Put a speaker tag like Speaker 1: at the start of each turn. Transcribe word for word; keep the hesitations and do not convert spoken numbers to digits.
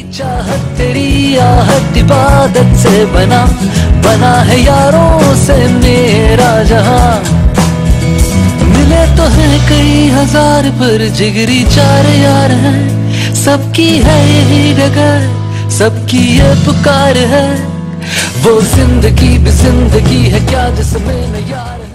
Speaker 1: चाहत तेरी आहट इबादत से बना बना है यारों से मेरा जहां। मिले तो है कई हजार पर जिगरी चार यार हैं। सबकी है यही डगर, सबकी ये पुकार है। वो जिंदगी भी जिंदगी है क्या जिसमें न यार